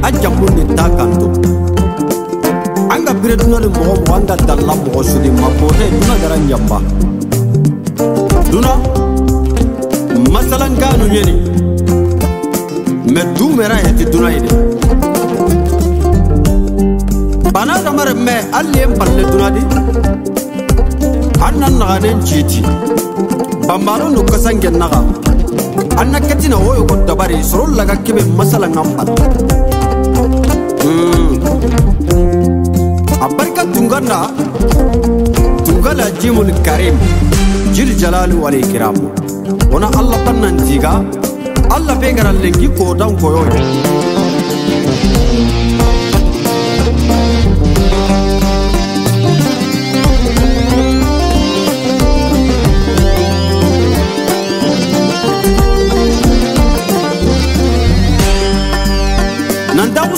ajamun takanto anga bireduna le mo anga dalla mo sudi mabode duna garan jamba duna masalan kanu nyeni medu mera heti duna ide bana damar me allem balle duna di annan nanen chiti bambaro no kasange naga anna katina hoyo ko dabari soro laga kibe masala ngamba abarka tungana tungala jimul karim jil jalali wal ikram wana allah bannan tiga allah be garal lengi ko dan ko yoy nandaku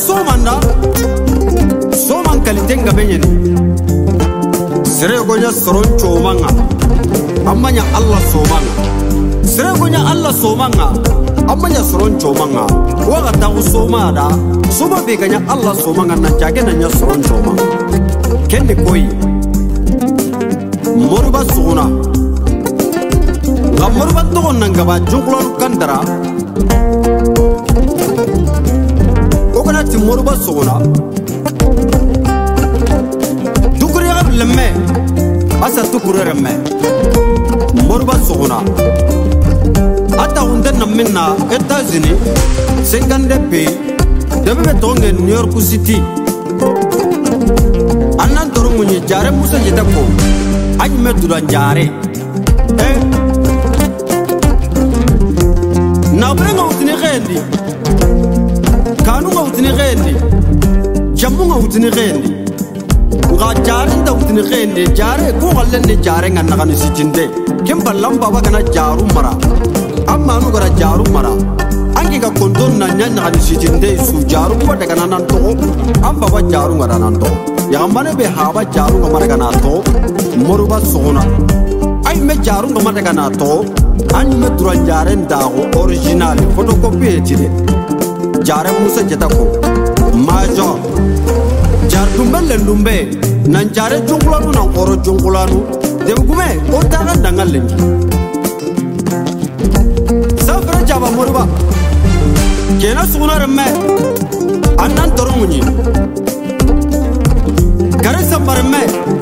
soman kalitenga benyeni sere gonya soron chomanga amanya allah somanga sere gonya allah somanga amanya soron chomanga waga taku somada soma beganya allah somanga na jage nanya soron chomanga kende koi moruba sona moruba togon nangaba jungulon kandara ti moruba sona dukuri lemme asa dukuri remme moruba sona ata hunde na minna États-Unis 50 pays debe tonge New York City annan toru munyi jare musa jeda ko ajme duran jare na brenga utini gendi kanu ngawtini gendi jamu ngawtini gendi nga jare ndawtini gendi jare ko gallenne jare nganna kanu sitinde kemba lamba bagana jaru mara amma nu gara jaru mara angi ga kondon na nyanya kanu sitinde su jaru ko daga nan to amba ba jaru ngara nan to ya mane be haba jaru ngara kana to moruba sona ay me jaru ngara kana to an me duran jare ndago original photocopy etide jare musa jeta ko majo jar lumbe nan jare jungulanu nan oro jungulanu dem gume o taga dangal lengi safra jaba moruba kena suna remme annan torungi kare sambar me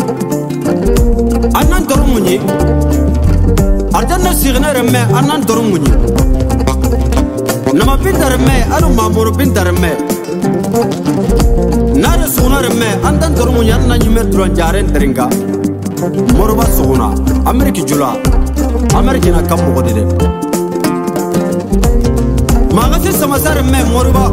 annan torungi arjanna signe remme annan torungi nama pintar me anu mamuru pintar me nare sunar me andan tormu yanna nyime duran jaren teringa moruba suna ameriki jula ameriki na kamu godide magasi samasar me moruba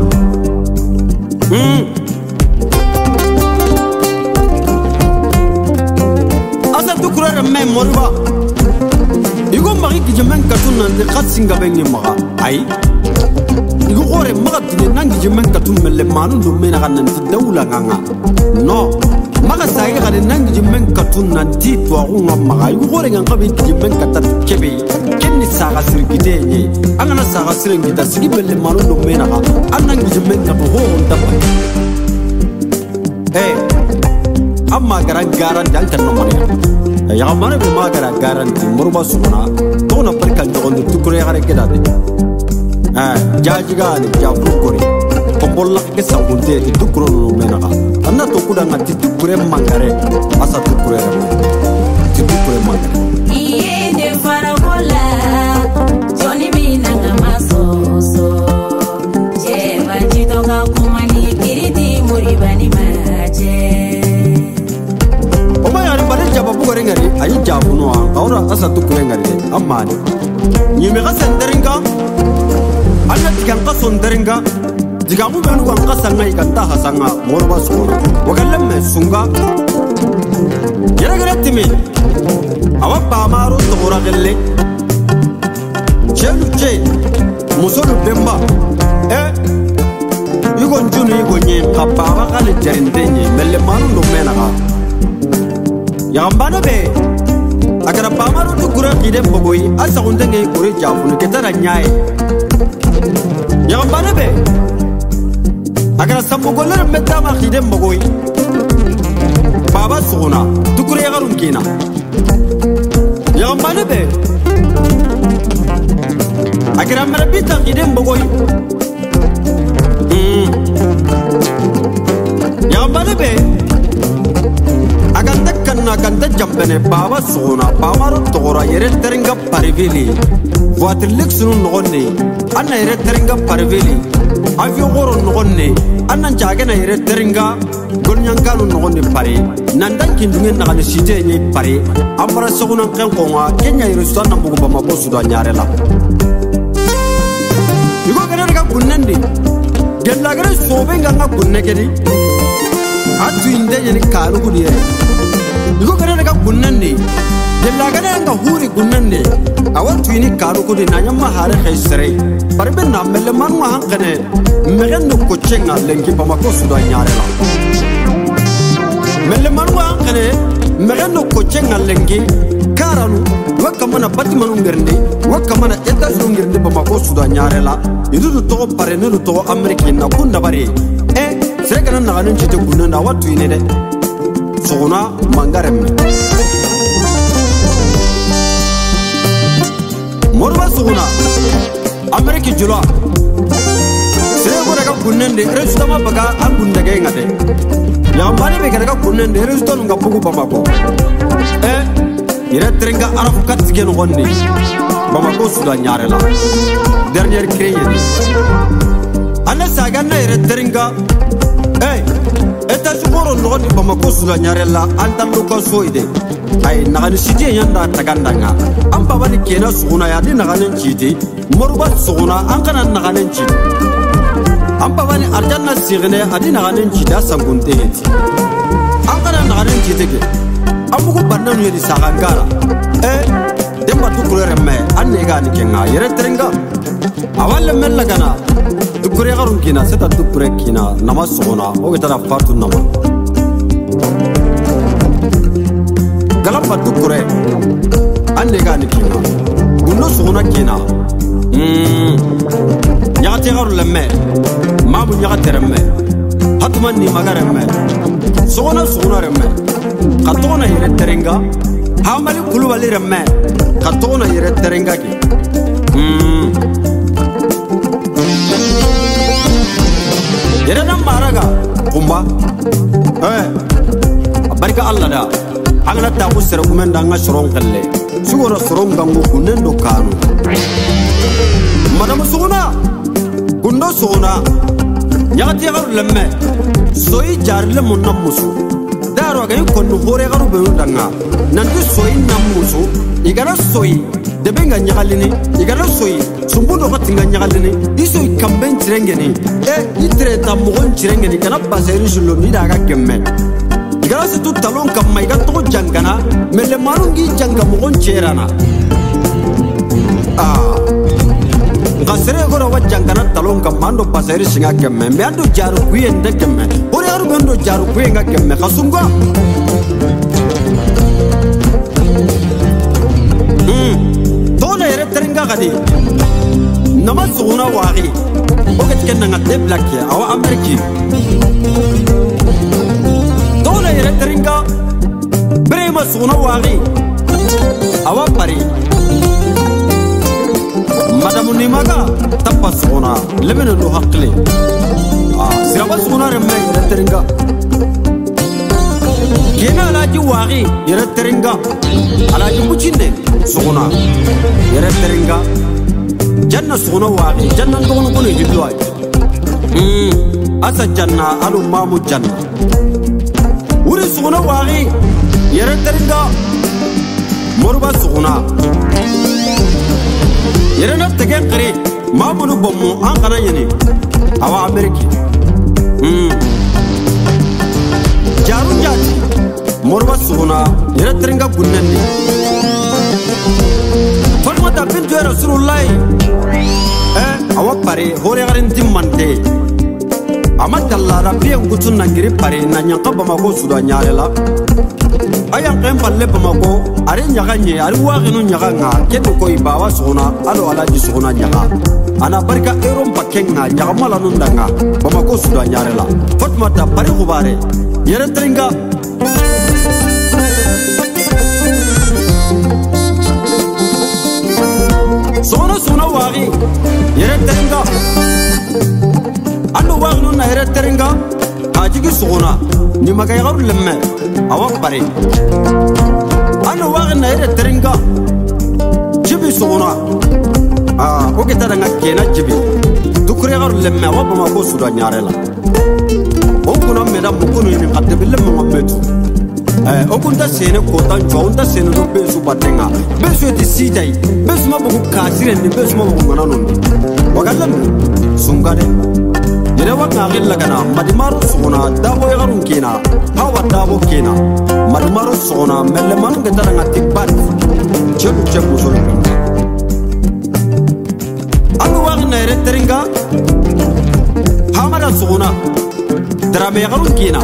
asa tukura me moruba igo magi kijemen katuna de khatsinga bengi maga ai igo ore maga tine nangi jemen katum mele manu do mena kanan ti dawla nganga no maga sai ga de nangi jemen katun nan ti to unga maga igo ore nganga be jemen katat kebe kenni saga sirgide ni angana saga sirgida sigi mele manu do mena ga anangi jemen katu ho ndaba amma garan dal tan no mari ya mana be ma garan moruba suna to na perkan to on tukure gare kedade jaji gani jabru kori kombolla ke sabunte tukuro no menaga anna to kuda ngati tukure mangare asa tukure mangare iye de farabola joni bina ngamasoso je bajito ga kumani kiriti muribani maje jababu gore ngari ayi jabu no awra asa tukure ngari amani nyime ga senderinga anna tikan qason deringa digamu benu kan qasanga ikanta hasanga morba sona wagalle sunga yara timi awabba maru tora gelle chelu che musolu bemba yugo njunu yugo nye kapaba kale jarindenye mele manu no menaga yambana be agara pamaru to gura gide bogoyi asa undenge kore jafunu ketara nyae yambana be agara sambu goller meta ma khidem bogoy baba suguna tukure garun kina ya mane be agara marabita khidem bogoy ya mane be aganda kanna ganda jambene baba suguna baba ro togora yere terenga parivili voiture lexunu nogonni anna yere terenga parivili avion goro nogonni anna jagena yere terenga golnyankanu nogonni pare nandan kindungen nagani site ni pare amara suguna kan konga kenya yere sanna bugu bama bo suda nyarela yugo gara ga kunnandi gella gara sobe nga kunne kedi atu inde yeni karu kudiye yugo gara ga kunnandi gella gara nga huri kunnandi awatu ini karu kudi nanya mahare khaisre parbe na mele manwa hankane megen no kochenga lengi bama ko suda nyarela mele manwa hankane megen no kochenga lengi karanu wakamana batmanu ngirndi wakamana etas ngirndi bama ko suda nyarela idu to pare ne to amerikin na kunda bare sere na ganin chite kunna na watu ini de sona mangarem morba sona ameriki jula sere ko daga kunnende resto ma baga angunda ge ngate ya mani be daga kunnende resto nga bugu bamako ire trenga arafu katike no gonni bamako suda nyarela dernier créé ana saga na ire trenga eta sugoro no gonni bamako suda nyarela antan ko soide ay nagani sidi yanda tagandanga am baba ni kena suguna ya di naganen chiti morba suguna an kana naganen chiti am baba ni arjanna signe adi naganen chida sangunte heti an kana naganen chiti ke amugo bandanu yedi sagangara demba tukurere me anne ga ni kenga yere terenga awalle mella kana tukure garun kina seta tukure kina namas suguna o getara fatu nama galapa tukure anne ga ni kina gunno suguna kina nyati garu lemme mamu nyati remme hatman ni magaremme suguna remme katona yere terenga hamali kulubali remme katona yere terenga ki yere na maraga kumba barka Allah da angana ta ko sere kumenda nga soron kalle sugoro soron gango kunendo kanu madam suguna gundo suguna nyati garu lemme soyi jarle munna musu daro ga konno hore garu be ndanga nandu soyi namusu igara soyi de benga nyagalini igara soyi sumbundo gatinga nyagalini isoyi kamben tirengeni itre ta mogon tirengeni kana baseri julo ni daga gemme igara situ talon kamma iga to jangana mele marungi janga mogon cherana gasere gora wajangana talon kamma ando baseri singa gemme me ando jaru kuyende gemme hore garu bendo jaru kuyenga gemme kasunga terenga gadi namasuna wari oket kenna ngate black ya awa ameriki dole yere terenga brema suna wari awa pari madamu nimaga tapasuna lebena no hakle siraba suna remme yere terenga kena alaji wari yere terenga alaji muchinde suna yere terenga janna suna wari janna ndono kono jidloy asa janna alu mamu janna wuri suna wari yere terenga morba suna yere na tegen qari mamu bomu an kana yene awa ameriki jaru jati morba suna yere terenga gunnani Falmata bintu Rasulullah awa pare hore garin timmante amad Allah rabbi ngutun nangiri pare na nyaka Bamako suda nyarela ayan qem palle Bamako are nyaga nye are waginu nyaga nga kedo ko ibawa sona alo alaji sona nyaga ana barka erom pakenga nyaga mala nundanga Bamako suda nyarela fatma ta pare khubare yere tringa sona wagi yere tringa ando wagnu na yere tringa ajigi sona ni magay garu lemme awak pare ando wagna yere tringa jibi sona o ke taranga kena jibi dukure garu lemme awak Bamako suda nyarela o kuna meda mukunu ni qadbil lemme metu o kunta sene ko tan jonta sene do besu batenga besu ti sidai besu mabuku kasire ni besu mabuku ngananon wagalam sungade yere wanga gilla kana madimaro sona dabo yagarun kina hawa dabo kina madimaro sona melle manu getara ngati bat chebu chebu solo anu wagna yere teringa hamara sona drame yagarun kina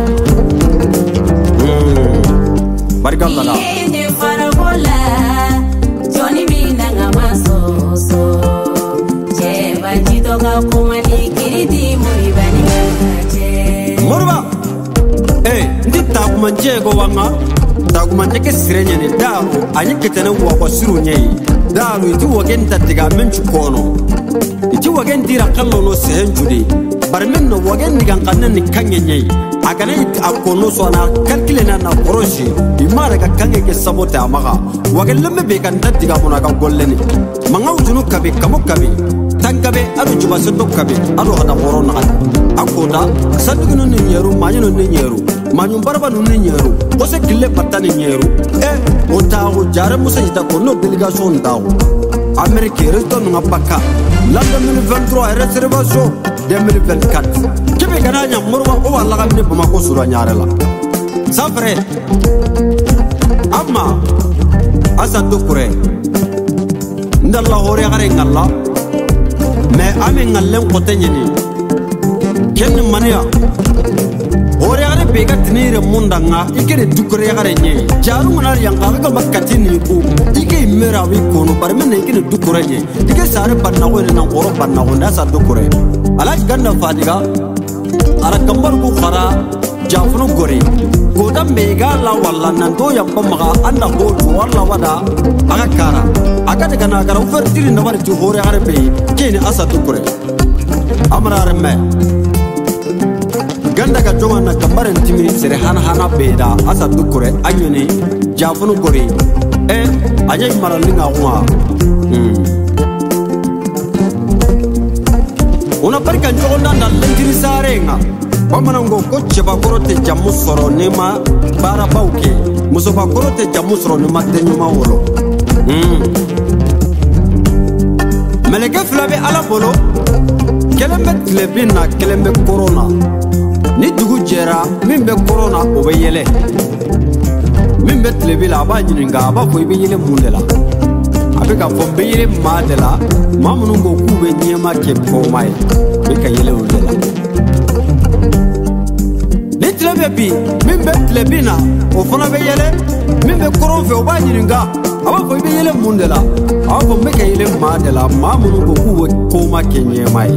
barikalla yene farabola Johnny binanga masoso jeba jitoga kumali kiriti muribani mache morba ndi takumanje go wanga takumanje ke sirenya ne daru anyiketene wo ko sirunye daru itu wagenta diga menchu kono itu wagendira kallo no sehenjudi barmen no wagen diga kanne ni kanyenye agana akono sona kalkilena na koroshi imara ka kange ke sabota amaga wagellemme be kan tadiga mona ka golleni mangaw junu kabe kamo kabe tankabe adu juba sedo kabe adu hada korona akoda sadugino ni nyeru manyino ni nyeru manyum barba no ni nyeru ose kille patani nyeru o tawo jare musa ita kono delegation tawo amerique resto no ngapaka l'année 2023 réservation 2024 kebe gananya morwa o wala gamne Bamako suda nyarela safre amma asadu kure ndalla hore gare ngalla me ame ngallem qotenyeni ken mania hore gare bega tinire mundanga ikere dukure gare nye jaru munar yanga ga makatini ku ike mera wi kono barmene ikene dukure nye ike sare banna ko na qoro banna ko nda sadu kure alaj ganna fadiga ara kambar ku khara jafnu gore goda mega la walla nan to yamba maga anda ko walla wada aga kara aga daga na gara ufertiri na bari tu hore gare be kene asadu kure amara remme ganda ka jonga na kambar timiri sere hana beda asadu kure anyone jafnu gore ajay maralinga kwa una barka njonda na lengiri sarenga bamanango ko cheba korote jamu soro nema bara bauke muso ba korote jamu soro nema tenyuma wolo meleke flabe ala bolo kelembe tlebina kelembe corona ni dugu jera mimbe corona obeyele mimbe tlebila ba nyininga ba fo ibeyele mundela abeka fo beyele madela mamunungo kube nyema ke pomai beka yele mundela Lebi mimbe lebina o fona be yele mimbe koron fe o ba nyiringa aba fo be yele mundela aba fo meke yele madela mamunu go kuwe ko ma kenye mai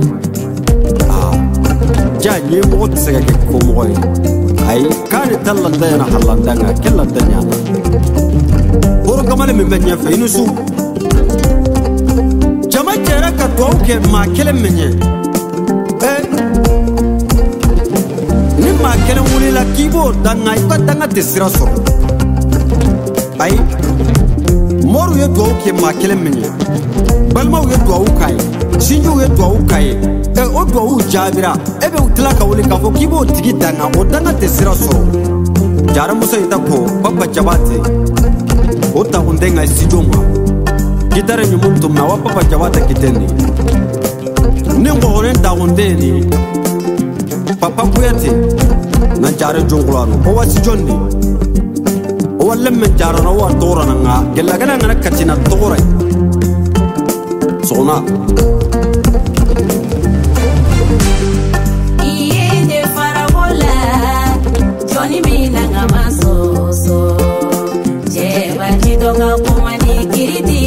ja nye mo tsega ke ko mo ay kan tallan dana hallan danga kella danya boro kamale mimbe nya fe inusu jama jera ka to ke ma kele menye ma kelen wuli la kibo danga iko danga desira soro ay moru ye do ke ma kelen menye balma ye do kai sinju ye do kai o do jabira ebe utla ka wuli ka fo kibo tigi danga o danga desira soro jara musa ita ko papa jabate o ta undenga sijoma gitare nyumuntu na wa papa jabate kitendi ningo horen ta undeni papa kuyate na jare jongulano o wasi jonni o wallem men jaro na wa tora nga gella gana ngana katina tora sona iye kuma ni kiriti